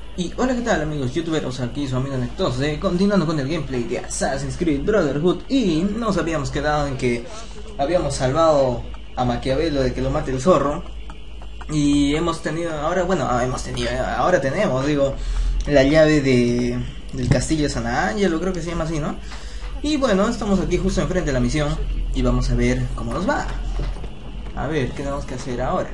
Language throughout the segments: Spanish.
Y hola, ¿qué tal amigos youtuberos? Aquí su amigo Nectose, continuando con el gameplay de Assassin's Creed Brotherhood. Y nos habíamos quedado en que habíamos salvado a Maquiavelo de que lo mate el zorro. Y hemos tenido, ahora tenemos, la llave del castillo de San Angelo, creo que se llama así, ¿no? Y bueno, estamos aquí justo enfrente de la misión y vamos a ver cómo nos va. A ver, ¿qué tenemos que hacer ahora?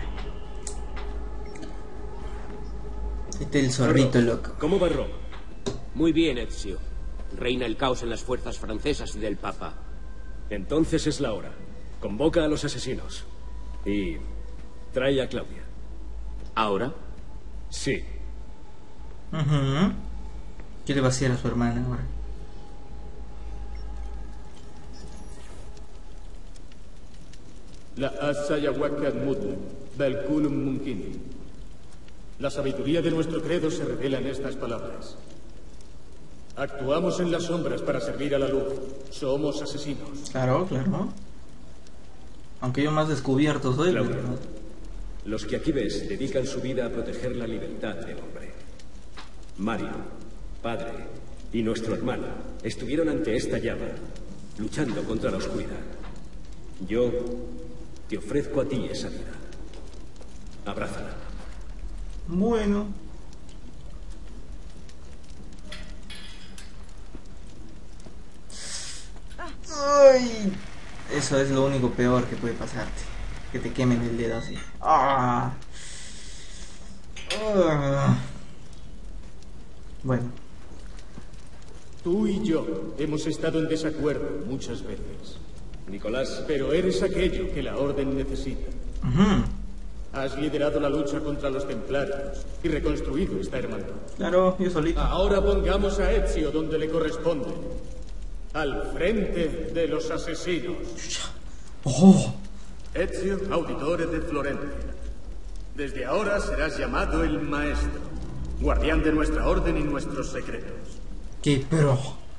Este es el zorrito loco. ¿Cómo va Roma? Muy bien, Ezio. Reina el caos en las fuerzas francesas y del Papa. Entonces es la hora. Convoca a los asesinos. Y trae a Claudia. ¿Ahora? Sí. ¿Qué le va a hacer a su hermana ahora? La sabiduría de nuestro credo se revela en estas palabras. Actuamos en las sombras para servir a la luz. Somos asesinos. Claro, claro. Aunque yo más descubierto soy, Claudia, pero... los que aquí ves dedican su vida a proteger la libertad del hombre. Mario, padre, y nuestro hermano estuvieron ante esta llama, luchando contra la oscuridad. Yo te ofrezco a ti esa vida. Abrázala. Bueno. Ay, eso es lo único peor que puede pasarte. Que te quemen el dedo así. Bueno. Tú y yo hemos estado en desacuerdo muchas veces. Nicolás, Pero eres aquello que la Orden necesita. Has liderado la lucha contra los templarios y reconstruido esta hermandad. Claro, yo solito. Ahora pongamos a Ezio donde le corresponde. Al frente de los asesinos. ¡Oh! Ezio Auditore de Florencia. Desde ahora serás llamado el Maestro, guardián de nuestra orden y nuestros secretos. ¡Qué pro!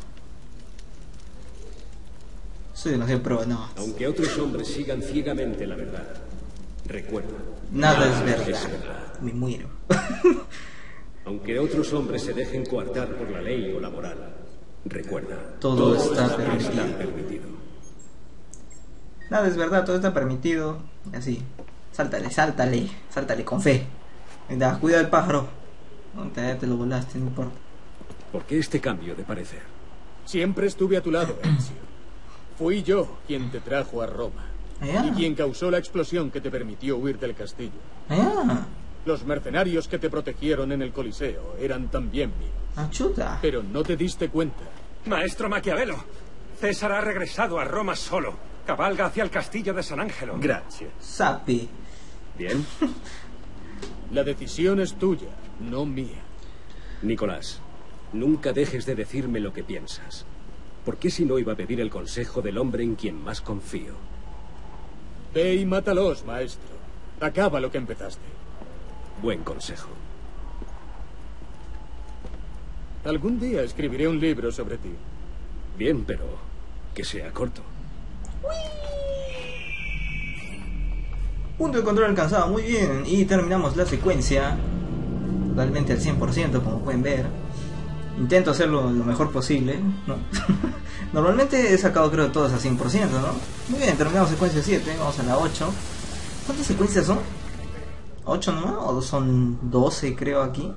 Soy demasiado pro, no. aunque otros hombres sigan ciegamente la verdad, recuerda, Nada es es verdad. verdad. Me muero. Aunque otros hombres se dejen coartar por la ley o la moral, recuerda, Todo está está permitido. permitido. Nada es verdad, todo está permitido. Así. Sáltale, sáltale. Sáltale con fe. Venga, cuida del pájaro. No, te lo volaste, no importa. ¿Por qué este cambio de parecer? Siempre estuve a tu lado, Ezio. Fui yo quien te trajo a Roma. Y quien causó la explosión que te permitió huir del castillo. Los mercenarios que te protegieron en el Coliseo eran también míos. Chuta. Pero no te diste cuenta. Maestro Maquiavelo, César ha regresado a Roma solo. Cabalga hacia el castillo de San Angelo. Gracias. Sapi. ¿Bien? La decisión es tuya, no mía. Nicolás, nunca dejes de decirme lo que piensas. ¿Por qué si no iba a pedir el consejo del hombre en quien más confío? Ve y mátalos, maestro. Acaba lo que empezaste. Buen consejo. Algún día escribiré un libro sobre ti. Bien, pero que sea corto. Punto de control alcanzado, muy bien. Y terminamos la secuencia totalmente al 100%, como pueden ver. Intento hacerlo lo mejor posible, ¿no? Normalmente he sacado creo todas a 100%, ¿no? Muy bien, terminamos secuencia 7, vamos a la 8. ¿Cuántas secuencias son? ¿8 nomás? ¿O son 12 creo aquí?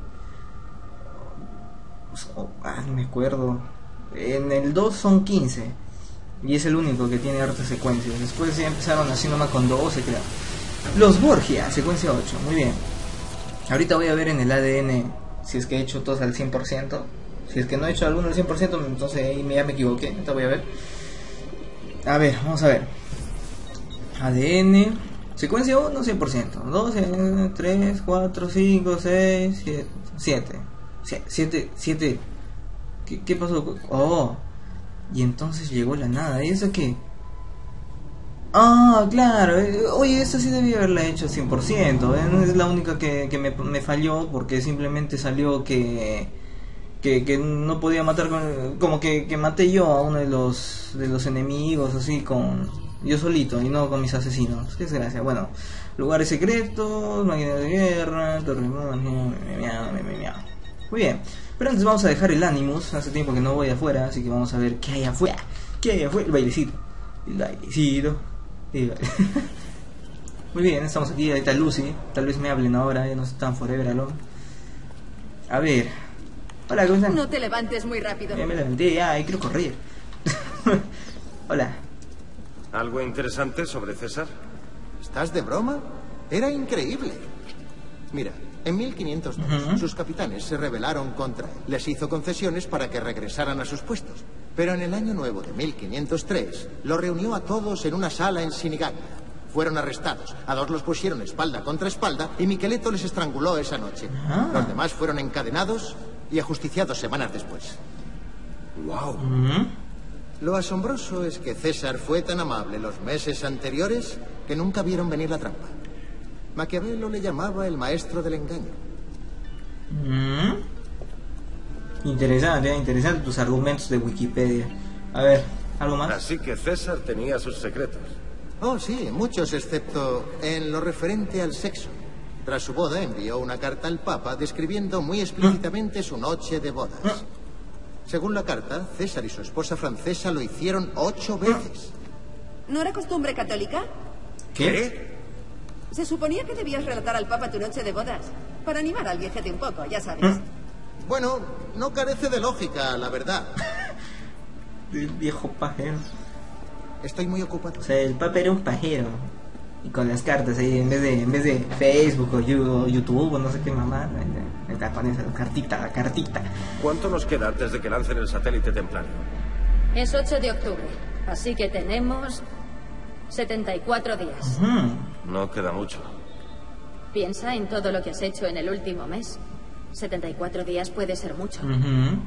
No me acuerdo. En el 2 son 15. Y es el único que tiene hartas secuencias. Después ya empezaron así nomás con 12 creo. Los Borgia, secuencia 8, muy bien. Ahorita voy a ver en el ADN si es que he hecho todos al 100%. Si es que no he hecho alguno al 100%, entonces ahí ya me equivoqué. Ahorita voy a ver. A ver, vamos a ver. ADN. Secuencia 1, 100%. 2, 3, 4, 5, 6, 7. 7. ¿Qué pasó? Oh. Y entonces llegó la nada. ¿Y eso qué? Claro. Oye, esta sí debía haberla hecho 100%. Es la única que me falló porque simplemente salió que no podía matar como que maté yo a uno de los enemigos así con yo solito y no con mis asesinos. Qué desgracia. Bueno, lugares secretos, máquinas de guerra, torre. Muy bien, pero antes vamos a dejar el Animus. Hace tiempo que no voy afuera, así que vamos a ver qué hay afuera. ¿Qué hay afuera? El bailecito. El bailecito. Muy bien, estamos aquí. Ahí está Lucy. Tal vez me hablen ahora, ya no están forever alone. A ver. Hola, ¿cómo están? No te levantes muy rápido. Ya me levanté, ya, quiero correr. Hola. ¿Algo interesante sobre César? ¿Estás de broma? Era increíble. Mira, en 1502 sus capitanes se rebelaron contra él. Les hizo concesiones para que regresaran a sus puestos. Pero en el año nuevo de 1503 los reunió a todos en una sala en Sinigaglia. Fueron arrestados. A dos los pusieron espalda contra espalda y Miqueleto les estranguló esa noche. Los demás fueron encadenados y ajusticiados semanas después. ¡Wow! Lo asombroso es que César fue tan amable los meses anteriores que nunca vieron venir la trampa. Maquiavelo le llamaba el maestro del engaño. Interesante, interesante tus argumentos de Wikipedia. A ver, ¿algo más? Así que César tenía sus secretos. Oh, sí, muchos, excepto en lo referente al sexo. Tras su boda envió una carta al Papa describiendo muy explícitamente su noche de bodas. Según la carta, César y su esposa francesa lo hicieron 8 veces. ¿No era costumbre católica? ¿Qué? Se suponía que debías relatar al Papa tu noche de bodas, para animar al viejete un poco, ya sabes. Bueno, no carece de lógica, la verdad. El viejo pajero. Estoy muy ocupado. O sea, el Papa era un pajero. Y con las cartas ahí, en vez de Facebook o YouTube o no sé qué mamá, la pones la cartita. ¿Cuánto nos queda antes de que lancen el satélite templario? Es 8 de octubre, así que tenemos 74 días. No queda mucho. Piensa en todo lo que has hecho en el último mes. 74 días puede ser mucho. Muy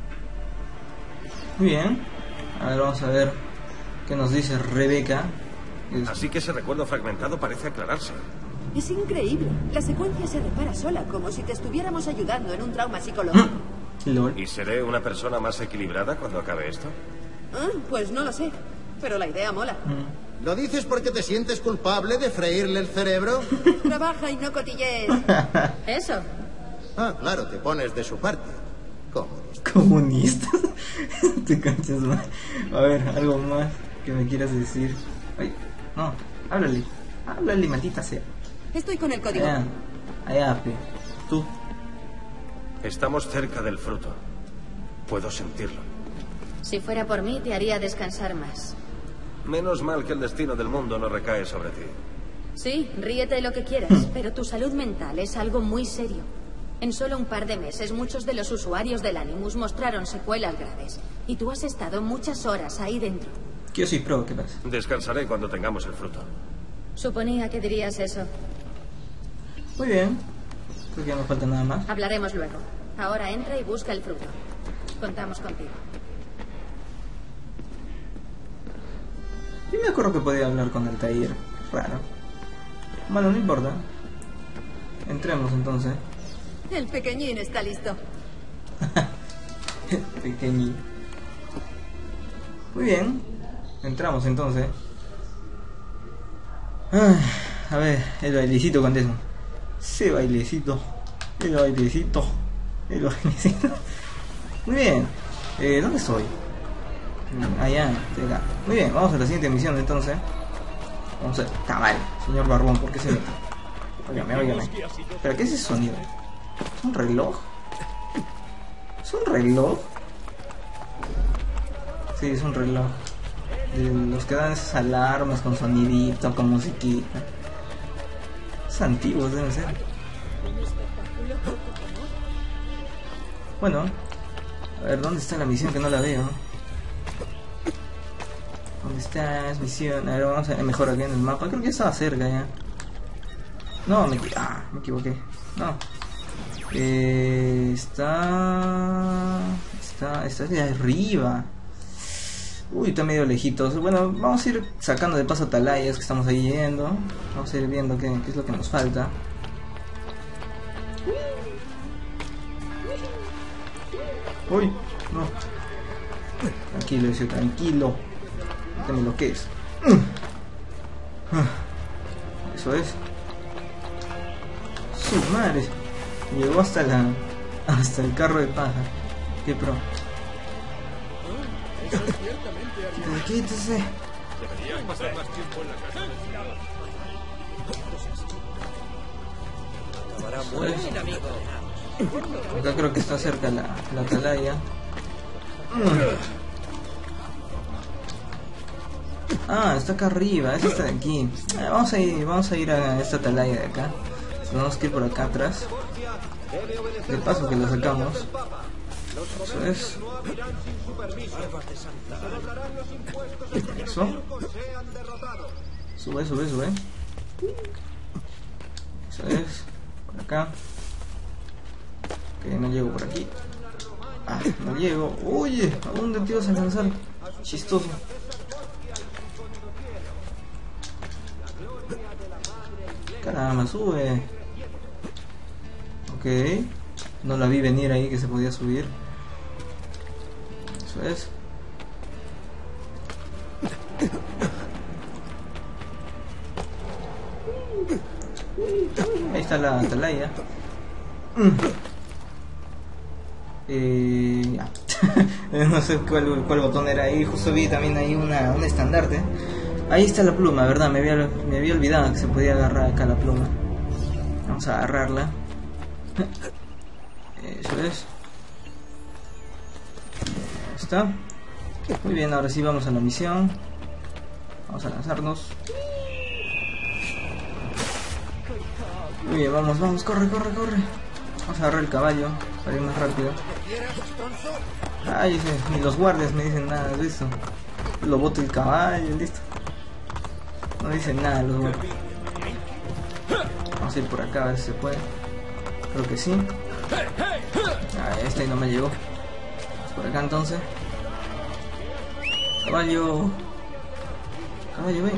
bien. A ver, vamos a ver qué nos dice Rebeca. Así que ese recuerdo fragmentado parece aclararse. Es increíble. La secuencia se repara sola, como si te estuviéramos ayudando en un trauma psicológico. ¿Y seré una persona más equilibrada cuando acabe esto? Pues no lo sé, pero la idea mola. ¿Lo dices porque te sientes culpable de freírle el cerebro? Trabaja y no cotillees. Eso. Ah, claro, te pones de su parte. Comunista. Te canchas más. A ver, algo más que me quieras decir. Ay, no, háblale, maldita sea. Estoy con el código. Allá, tú. Estamos cerca del fruto. Puedo sentirlo. Si fuera por mí, te haría descansar más. Menos mal que el destino del mundo no recae sobre ti. Sí, ríete lo que quieras, pero tu salud mental es algo muy serio. En solo un par de meses, muchos de los usuarios del Animus mostraron secuelas graves. Y tú has estado muchas horas ahí dentro. Yo soy pro, ¿qué pasa? Descansaré cuando tengamos el fruto. Suponía que dirías eso. Muy bien. Creo que ya no falta nada más. Hablaremos luego. Ahora entra y busca el fruto. Contamos contigo. Yo me acuerdo que podía hablar con Altair. Raro. Bueno, no importa. Entremos entonces. El pequeñín está listo. Pequeñín. Muy bien. Entramos entonces. A ver, el bailecito con Desmond. Ese bailecito. El bailecito. Muy bien. ¿Dónde estoy? Allá, acá. Muy bien, vamos a la siguiente misión entonces. Vamos a ver. Cabal, señor Barbón, ¿por qué se mete? Óigame. ¿Pero qué es ese sonido? ¿Es un reloj? ¿Es un reloj? Sí, es un reloj. Los que dan esas alarmas con sonidito, con musiquita. Es antiguos deben ser. Bueno, a ver, ¿dónde está la misión que no la veo? ¿Dónde está esa misión? A ver, vamos a ver mejor aquí en el mapa. Creo que estaba cerca ya. No, me equivoqué. No. Está de arriba. Uy, está medio lejitos. Bueno, vamos a ir sacando de paso atalayas que estamos ahí yendo. Vamos a ir viendo qué es lo que nos falta. Uy, no. Tranquilo, dice, tranquilo. Dame lo que es. Eso es. Su madre. Llegó hasta la Hasta el carro de paja. Qué pro. Quítese. Deberías pasar más tiempo en la casa. Acá creo que está cerca la atalaya. Ah, está acá arriba, es esta de aquí. Vamos a ir a esta atalaya de acá. Tenemos que ir por acá atrás. De paso que lo sacamos. Eso es. Eso. Sube. Eso es. Por acá. Ok, no llego por aquí. Ah, no llego. Oye, ¿a dónde te ibas a lanzar? Chistoso. Caramba, sube. Ok. No la vi venir ahí que se podía subir. Eso es. Ahí está la atalaya. Ya. No sé cuál botón era ahí. Justo vi también ahí un estandarte. Ahí está la pluma, ¿verdad? Me había olvidado que se podía agarrar acá la pluma. Vamos a agarrarla. Eso es. Ahí está. Muy bien, ahora sí vamos a la misión. Vamos a lanzarnos. Muy bien, vamos, corre. Vamos a agarrar el caballo para ir más rápido. Ay, ni los guardias me dicen nada de eso. Lo boto el caballo, listo. No dicen nada los guardias. Vamos a ir por acá a ver si se puede. Creo que sí. Ah, esta ahí no me llegó. Vamos por acá entonces. Caballo, ven.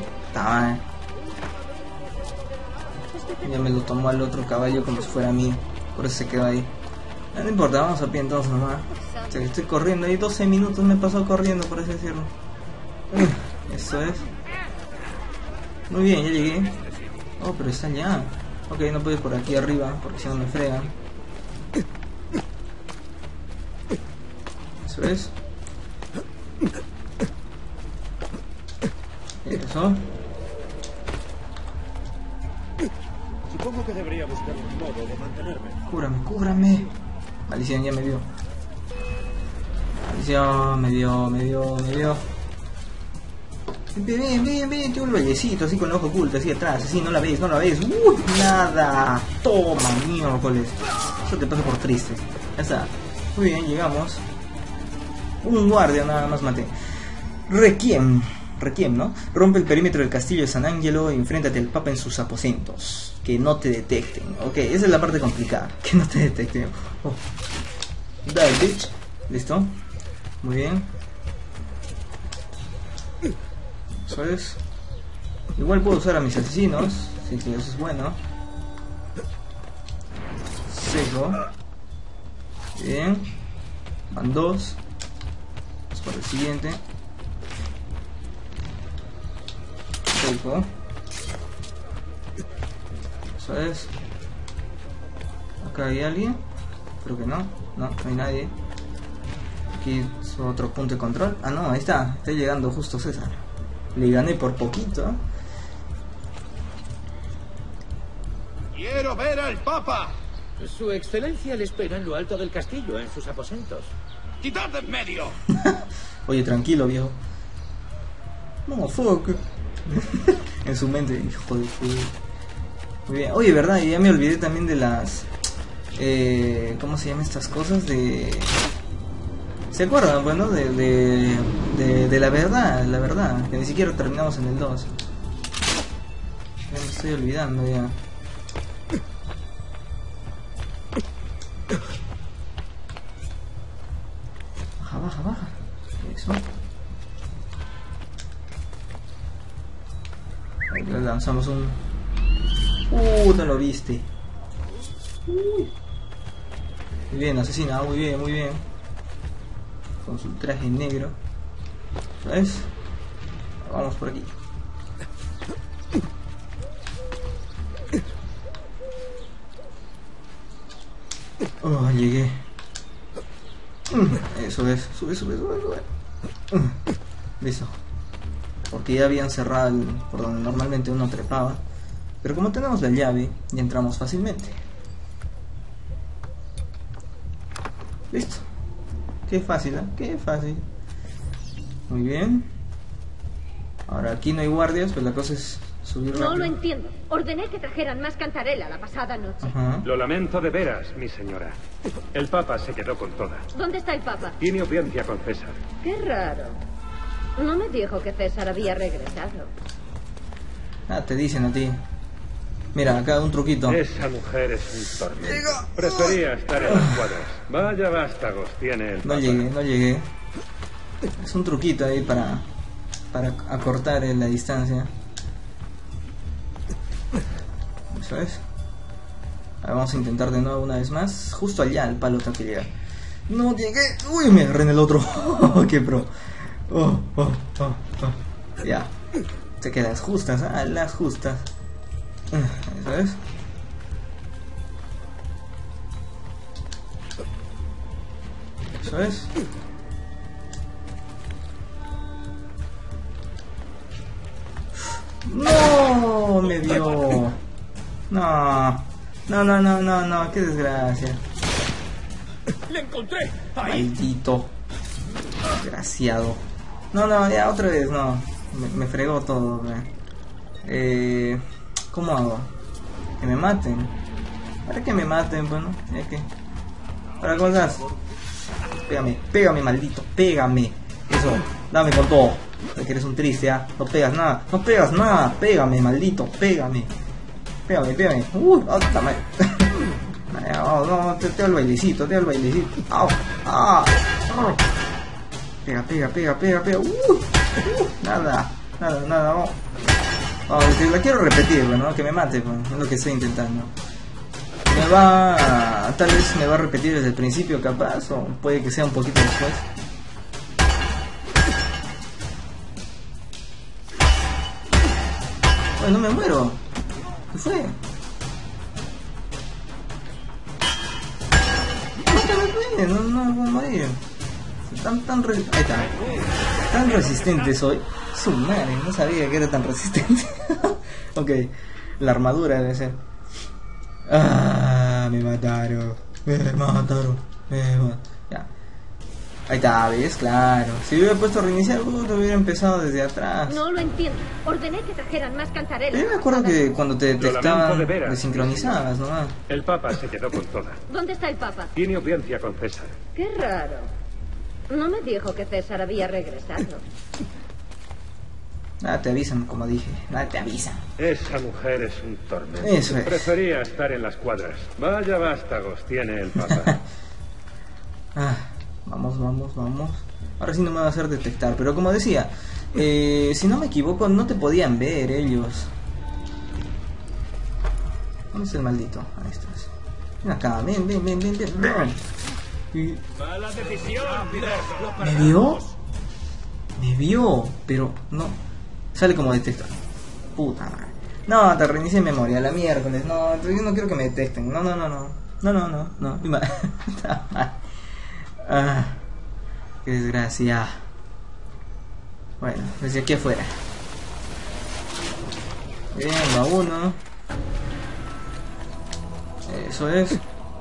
Ya me lo tomó al otro caballo como si fuera mío. Por eso se quedó ahí. No importa, vamos a pie entonces nomás. O sea, que estoy corriendo ahí 12 minutos me pasó corriendo, por así decirlo. Eso es. Muy bien, ya llegué. Oh, pero está allá. Ok, no puedo ir por aquí arriba porque si no me fregan. Eso es. Eso. Supongo que debería buscar un modo de mantenerme. Cúbrame. Maldición, ya me vio. Maldición, me vio. Bien, tiene un vallecito así con el ojo oculto, así atrás, así, no la ves. Uy, nada. Toma, miércoles. Eso te pasa por triste. Ya está. Muy bien, llegamos. Un guardia nada más maté. Requiem, ¿no? Rompe el perímetro del castillo de San Angelo e enfréntate al Papa en sus aposentos. Que no te detecten. Ok, esa es la parte complicada. Que no te detecten. Oh. Die, bitch. ¿Listo? Muy bien. Eso es. Igual puedo usar a mis asesinos. Sí, eso es bueno. Seco. Bien. Van dos. Vamos para el siguiente. Seco. Eso es. Acá hay alguien. Creo que no hay nadie. Aquí es otro punto de control. Ah, no, ahí está llegando justo César. Le gané por poquito. ¡Quiero ver al Papa! Su excelencia le espera en lo alto del castillo, en sus aposentos. ¡Quitad de en medio! Oye, tranquilo, viejo. No, fuck. En su mente, hijo de puta. Muy bien. Oye, verdad, ya me olvidé también de las... ¿cómo se llaman estas cosas? ¿Se acuerdan? Bueno, de la verdad, que ni siquiera terminamos en el 2. Ya me estoy olvidando ya. Baja. Eso. Ahí le lanzamos un... no lo viste. Muy bien, asesina, muy bien. Con su traje negro. ¿Sabes? Vamos por aquí. Oh, llegué. Eso es. Sube. Listo. Porque ya habían cerrado por donde normalmente uno trepaba. Pero como tenemos la llave, ya entramos fácilmente. Listo. Qué fácil, ¿eh? Qué fácil. Muy bien. Ahora aquí no hay guardias, pues la cosa es subir rápido. No lo entiendo. Ordené que trajeran más cantarela la pasada noche. Lo lamento de veras, mi señora. El Papa se quedó con toda. ¿Dónde está el Papa? Tiene audiencia con César. Qué raro. No me dijo que César había regresado. Ah, te dicen a ti. Mira, acá un truquito. Esa mujer es un tormento. Prefería estar en las cuadras. Vaya vástagos tiene el Papa. No llegué. Es un truquito ahí para acortar la distancia. Eso es. Ahora vamos a intentar de nuevo una vez más. Justo allá el palo tengo que llegar. No llegué. Uy, me agarré en el otro. Qué pro. Ya. Se quedan las justas, las justas. Eso es. Eso es. No, me dio. No, qué desgracia. ¡Le encontré! Maldito. Desgraciado. No, ya otra vez, no. Me fregó todo, ¿cómo hago? Que me maten. Para que me maten, bueno, ya que. ¿Para cosas? Pégame, maldito, pégame. Eso, dame con todo. Que eres un triste, ¿ah? No pegas nada, pégame, maldito, pégame. Pégame. Dame. No, te doy el bailecito, Pega. Nada. La quiero repetir, bueno, que me mate, bueno, es lo que estoy intentando. Tal vez me va a repetir desde el principio, capaz, o puede que sea un poquito después. No me muero. ¿Qué fue? No voy a morir. Ahí está. Tan resistente soy. Su madre, no sabía que era tan resistente. Ok, la armadura debe ser. Me mataron. Ya. Ahí está, ¿ves? Claro. Si hubiera puesto a reiniciar, te hubiera empezado desde atrás. No lo entiendo. Ordené que trajeran más cantarela. Yo me acuerdo que cuando te detectaban, desincronizabas nomás. El Papa se quedó con toda. ¿Dónde está el Papa? Tiene audiencia con César. Qué raro. No me dijo que César había regresado. Nada, te avisan, como dije. Nada, te avisan. Esa mujer es un tormento. Eso es. Prefería estar en las cuadras. Vaya vástagos tiene el Papa. Vamos. Ahora sí no me va a hacer detectar. Pero como decía, si no me equivoco, no te podían ver ellos. ¿Dónde está el maldito? Ahí estás. Ven acá, ven. Mala decisión. Me vio, pero no. Sale como detector. Puta madre. No, te reinicié memoria, la miércoles. No, yo no quiero que me detecten. No. Qué desgracia. Bueno, desde aquí afuera. Bien, va uno. Eso es.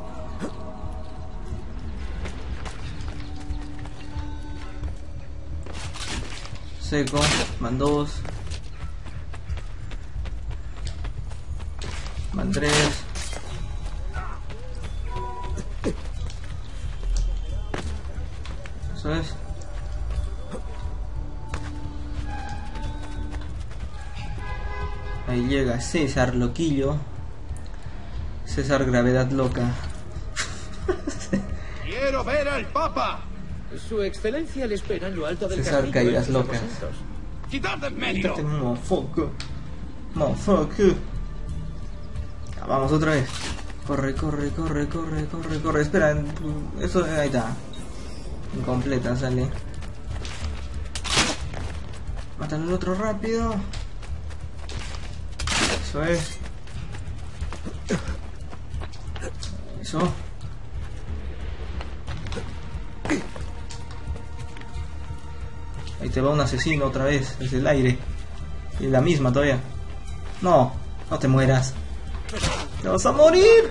Seco, van 2. Van 3. Eso es. Ahí llega César Loquillo. César Gravedad Loca. ¡Quiero ver al Papa! Su excelencia le espera en lo alto del César Caídas Locas. ¡Quitad de en medio! Motherfucker. Vamos otra vez. Corre. Espera, eso ahí está. Incompleta sale. Mátalo al otro rápido. Eso es. Eso. te va un asesino otra vez desde el aire. Y la misma todavía. No, no te mueras. ¡Te vas a morir!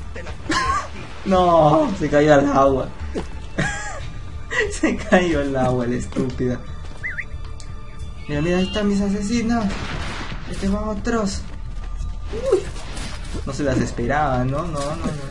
No, se cayó al agua. Se cayó al agua, la estúpida. Mira, mira, ahí están mis asesinos. Este van otros. Uy. No se las esperaba, ¿no? No.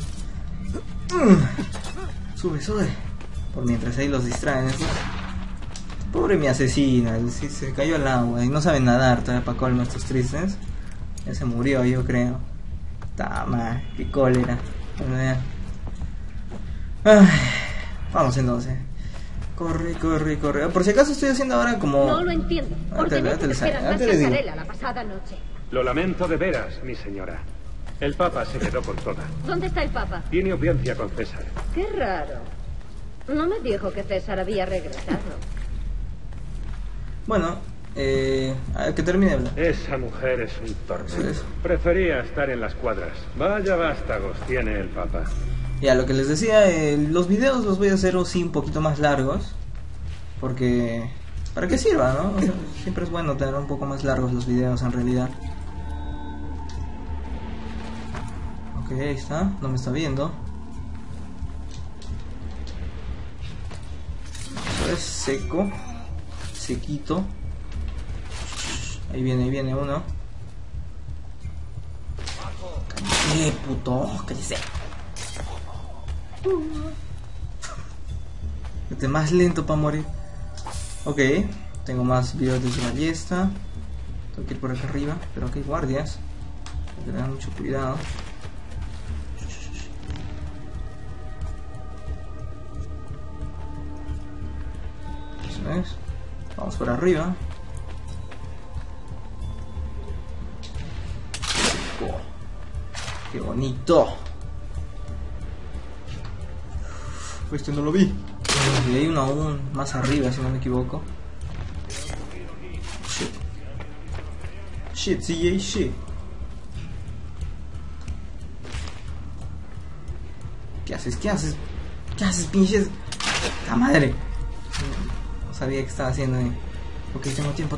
Sube, sube. Por mientras ahí los distraen, ¿sí? Pobre mi asesina, sí, se cayó al agua y no saben nadar todavía para colmo estos tristes. Ya se murió, yo creo. Tama, qué cólera. Bueno, ya. Ay, vamos entonces. Corre. Por si acaso estoy haciendo ahora como... No lo entiendo. ¿Por qué no te esperan más pasarela la pasada noche? Lo lamento de veras, mi señora. El Papa se quedó con toda. ¿Dónde está el Papa? Tiene audiencia con César. Qué raro. No me dijo que César había regresado. Bueno, que termine de hablar. Esa mujer es un tormento. Prefería estar en las cuadras. Vaya vástagos tiene el Papa. Ya, lo que les decía, los videos los voy a hacer sí un poquito más largos. Porque... para que sirva, ¿no? O sea, siempre es bueno tener un poco más largos los videos en realidad. Ok, ahí está, no me está viendo. Eso es seco. Sequito. Ahí viene uno. ¡Cállate, puto! ¡Cállate! Este más lento para morir. Ok, tengo más videos de ballesta. Tengo que ir por acá arriba, pero aquí hay guardias. Hay que tener mucho cuidado. Eso es. Vamos por arriba. Oh, ¡qué bonito! Este no lo vi. Y hay uno aún más arriba, si no me equivoco. Shit, sí, shit. ¿Qué haces? ¿Qué haces? ¿Qué haces, pinches? ¡La madre! No sabía qué estaba haciendo ahí. Ok, tengo tiempo.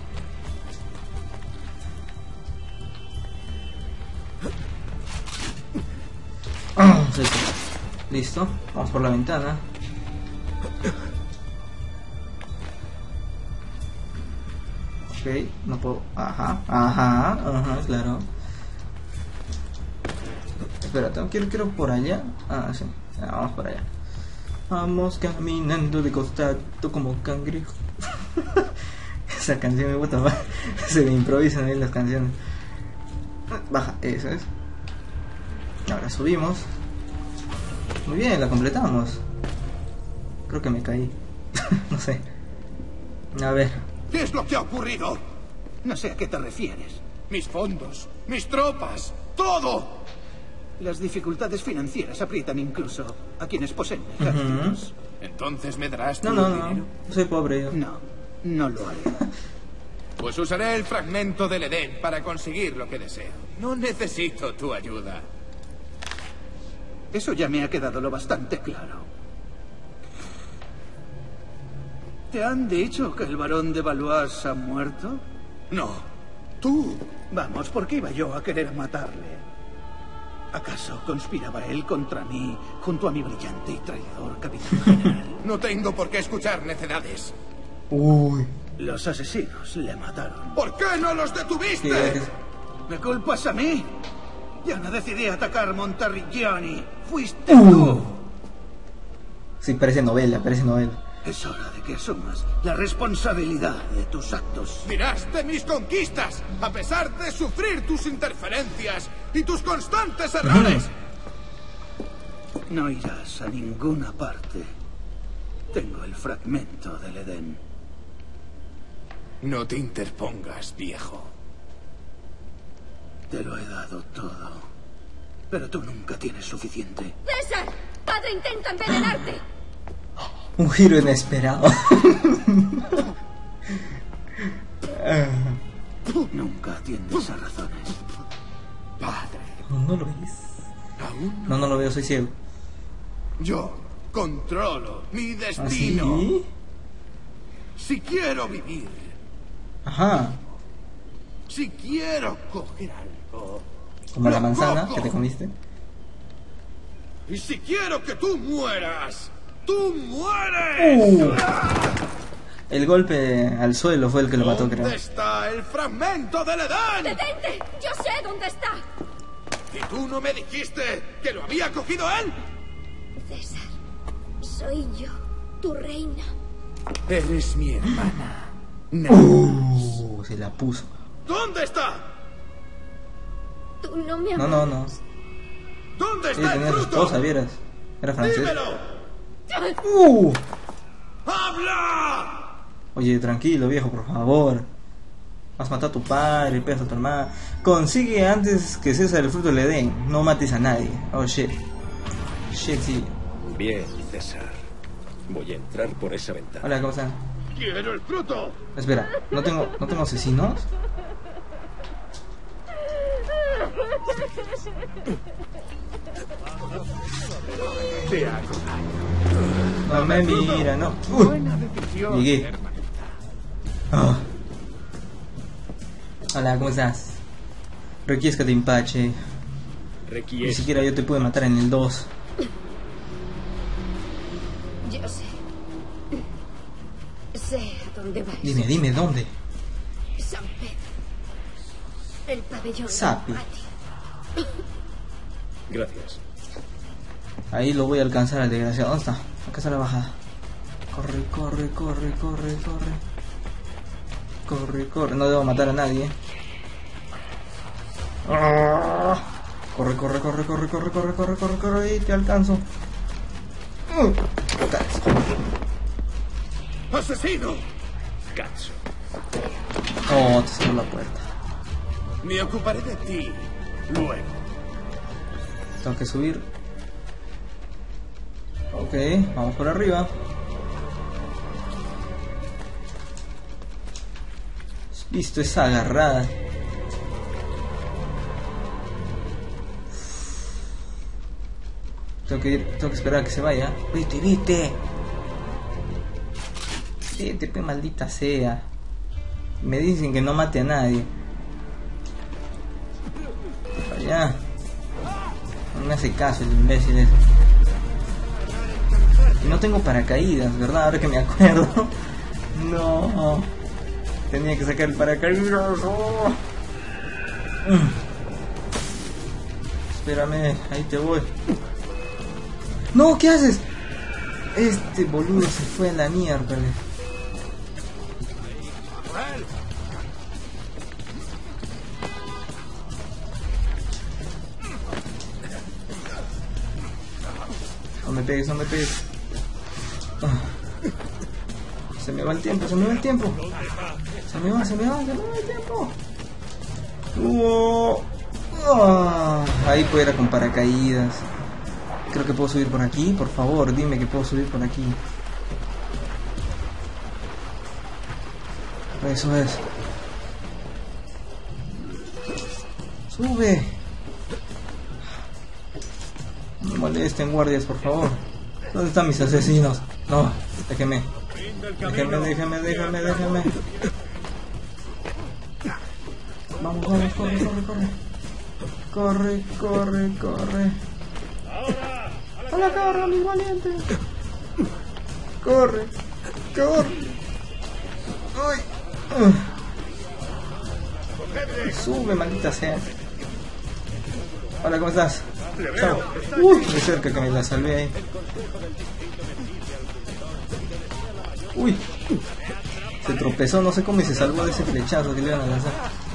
Listo, vamos por la ventana. Ok, no puedo... Ajá, claro. Espérate, quiero por allá. Ah, sí, vamos por allá. Vamos caminando de costado como cangrejo. Esa canción me gusta más. Se me improvisan ahí las canciones. Baja, eso es. Ahora subimos. Muy bien, la completamos. Creo que me caí. No sé. A ver. ¿Qué es lo que ha ocurrido? No sé a qué te refieres. Mis fondos, mis tropas, todo. Las dificultades financieras aprietan incluso a quienes poseen ejércitos. Entonces me darás tu dinero. No, soy pobre yo. No lo haré. Pues usaré el fragmento del Edén para conseguir lo que deseo. No necesito tu ayuda. Eso ya me ha quedado lo bastante claro. ¿Te han dicho que el barón de Valois ha muerto? No, tú. Vamos, ¿por qué iba yo a querer matarle? ¿Acaso conspiraba él contra mí junto a mi brillante y traidor capitán general? No tengo por qué escuchar necedades. Uy. Los asesinos le mataron. ¿Por qué no los detuviste? ¿Me culpas a mí? Yo no decidí atacar Monterrigioni. Fuiste tú. Sí, parece novela. Es hora de que asumas la responsabilidad de tus actos. Miraste mis conquistas, a pesar de sufrir tus interferencias y tus constantes errores. No irás a ninguna parte. Tengo el fragmento del Edén. No te interpongas, viejo. Te lo he dado todo. Pero tú nunca tienes suficiente. ¡César! ¡Padre intenta envenenarte! Un giro inesperado. Nunca atiendes a razones. Padre. No lo ves. ¿Aún? No lo veo, soy ciego. Yo controlo mi destino. ¿Ah, sí? Si quiero vivir. Ajá. Si quiero coger algo. Como la manzana que te comiste. Y si quiero que tú mueras, ¡tú mueres! El golpe al suelo fue el que lo mató, creo. ¿Dónde está el fragmento del Edén? ¡Detente! ¡Yo sé dónde está! ¿Y tú no me dijiste que lo había cogido él? César, soy yo, tu reina. Eres mi hermana. Se la puso. ¿Dónde está? Tú no me amas. No. ¿Dónde está Ella tenía el su fruto? esposa, vieras. Era francés. ¡Dímelo! ¡Habla! Oye, tranquilo, viejo, por favor. Has matado a tu padre, pegas a tu hermana. Consigue antes que César el fruto le den. No mates a nadie. Oh, shit. Shit, sí. Bien, César. Voy a entrar por esa ventana. Hola, ¿cómo están? ¡Quiero el fruto! Espera, ¿no tengo asesinos? Te hago No me mira, no. Llegué. Oh. Hola, ¿cómo estás? Requiesca de empache. Ni siquiera yo te pude matar en el 2. Yo sé. Sé a dónde vais. Dime, ¿dónde? San Pedro. El pabellón. Sapi. Gracias. Ahí lo voy a alcanzar al desgraciado. ¿Dónde está? Acá está la bajada. Corre. No debo matar a nadie. Corre. Y te alcanzo. ¡Asesino! Cazzo. Oh, te cerró la puerta. Me ocuparé de ti luego. Tengo que subir. Ok, vamos por arriba. Listo, esa agarrada. Tengo que esperar a que se vaya. Vete. Vete, maldita sea. Me dicen que no mate a nadie. Allá. No me hace caso el imbécil ese. Y no tengo paracaídas, ¿verdad? Ahora que me acuerdo. No. Tenía que sacar el paracaídas. Oh. Espérame, ahí te voy. No, ¿qué haces? Este boludo se fue a la mierda. No me pegues. Se me va el tiempo. Se me va el tiempo. Ahí puedo ir con paracaídas. Creo que puedo subir por aquí. Por favor, dime que puedo subir por aquí. Eso es. Sube. No me molesten, guardias, por favor. ¿Dónde están mis asesinos? No, déjeme. Vamos, corre. ¡A la carga, mi valiente! Corre. ¡Ay! Sube, maldita sea. Hola, ¿cómo estás? Chao. Uy, de cerca que me la salvé ahí. Uy. Se tropezó, no sé cómo, y se salvó de ese flechazo que le iban a lanzar.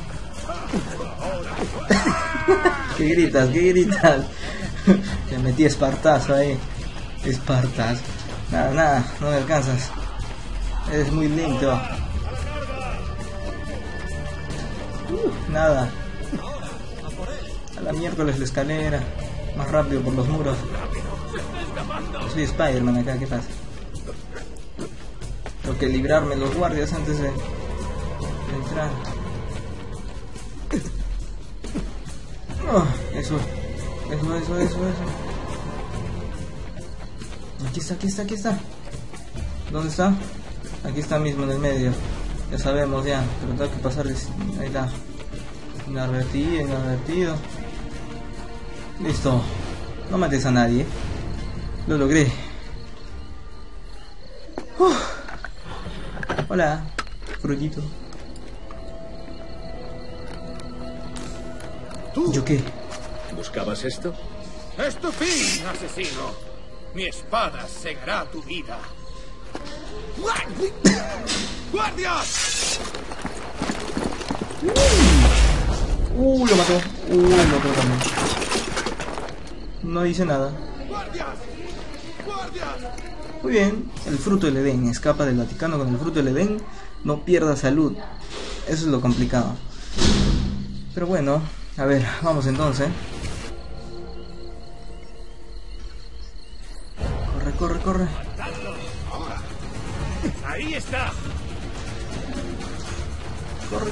¿Qué gritas? Que metí espartazo ahí. Espartazo. Nada, no me alcanzas. Eres muy lento. Nada. A la miércoles la escalera. Más rápido por los muros. Soy Spider-Man acá, ¿qué pasa? Tengo que librarme los guardias antes de entrar. Eso. Aquí está. ¿Dónde está? Aquí está mismo en el medio. Ya sabemos ya, pero tengo que pasar. Ahí está. Inadvertido. Listo. No mates a nadie. Lo logré. Hola, Frutito. ¿Yo qué? ¿Buscabas esto? ¡Es tu fin, asesino! Mi espada segará tu vida. ¡Guardias! Lo mató. El otro también. No dice nada. ¡Guardias! ¡Guardias! Muy bien, el fruto del Edén. Escapa del Vaticano con el fruto del Edén. No pierda salud. Eso es lo complicado. Pero bueno, a ver, vamos entonces. Corre. ¡Ahí está! Corre.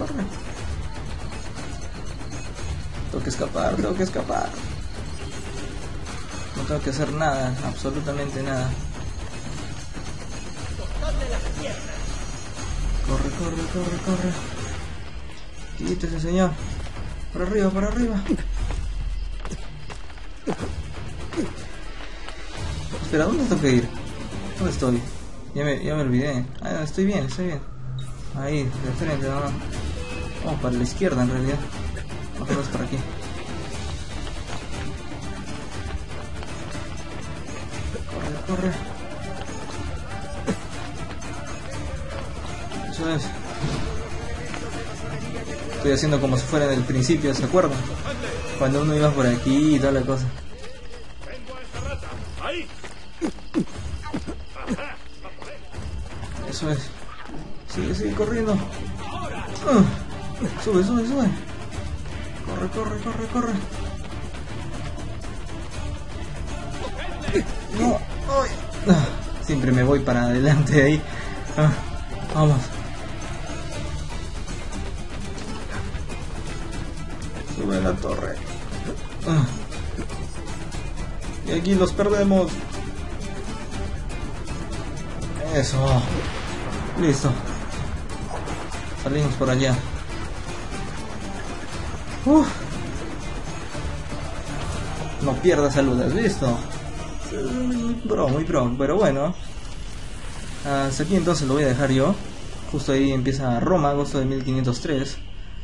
Tengo que escapar. No tengo que hacer nada, absolutamente nada. Corre. Quítese, señor. Para arriba. Espera, ¿dónde tengo que ir? ¿Dónde estoy? Ya me olvidé. Estoy bien. Ahí, de frente, no. Vamos para la izquierda en realidad. Vamos por aquí. Corre. Eso es. Estoy haciendo como si fuera en el principio, ¿se acuerdan? Cuando uno iba por aquí y toda la cosa. Eso es. Sigue corriendo. Sube. Corre. No. Siempre me voy para adelante ahí. Vamos. Sube a la torre. Y aquí los perdemos. Eso. Listo. Salimos por allá. No pierdas salud, ¿has visto? Muy pro, pero bueno. Hasta aquí entonces lo voy a dejar yo. Justo ahí empieza Roma, agosto de 1503.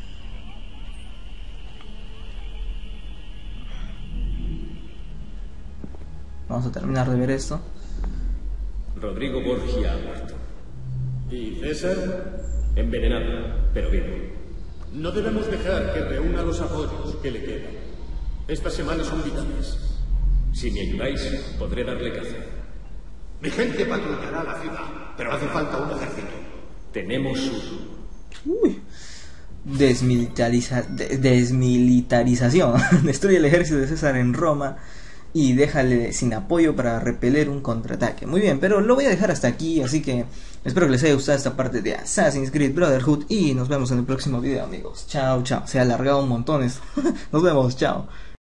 Vamos a terminar de ver esto. Rodrigo Borgia ha muerto. ¿Y César? Envenenado, pero vivo. No debemos dejar que reúna los apoyos que le quedan. Estas semanas son vitales. Si me ayudáis, podré darle caza. Mi gente patrullará la ciudad, pero hace falta un ejército. Tenemos uno. Desmilitarización. Destruye el ejército de César en Roma y déjale sin apoyo para repeler un contraataque. Muy bien, pero lo voy a dejar hasta aquí, así que espero que les haya gustado esta parte de Assassin's Creed Brotherhood y nos vemos en el próximo video, amigos. Chao. Se ha alargado un montón esto. Nos vemos, chao.